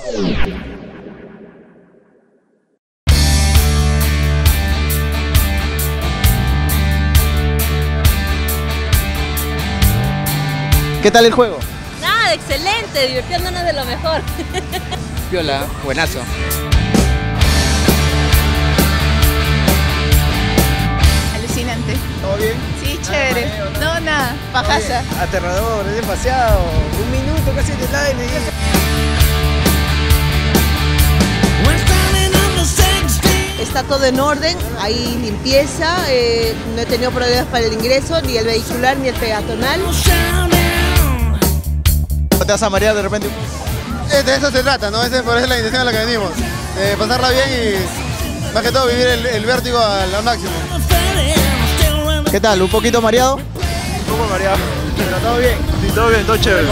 ¿Qué tal el juego? Nada, excelente, divirtiéndonos de lo mejor. Viola, buenazo. Alucinante. ¿Todo bien? Sí, chévere. No, nada, pajaza. Aterrador, es demasiado. Un minuto casi de line. Está todo en orden, hay limpieza, no he tenido problemas para el ingreso, ni el vehicular ni el peatonal. ¿No te vas a marear de repente? De eso se trata, ¿no? Por eso es la intención a la que venimos. Pasarla bien y más que todo vivir el vértigo al máximo. ¿Qué tal? ¿Un poquito mareado? Un poco mareado, pero todo bien. Sí, todo chévere.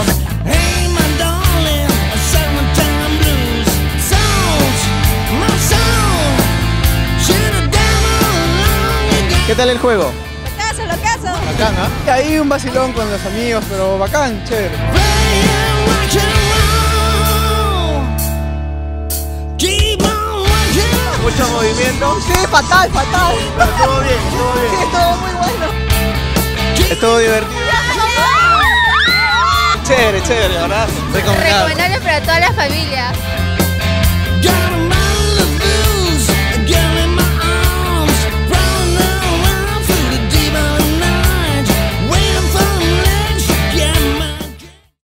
¿Qué tal el juego? Lo caso. Bacán, ¿ah? Ahí un vacilón con los amigos, pero bacán, chévere. Mucho movimiento. Sí, fatal. Pero todo bien, todo bien. Sí, todo muy bueno. Estuvo divertido. Chévere, la verdad. Recomendable. Recomendable para toda la familia.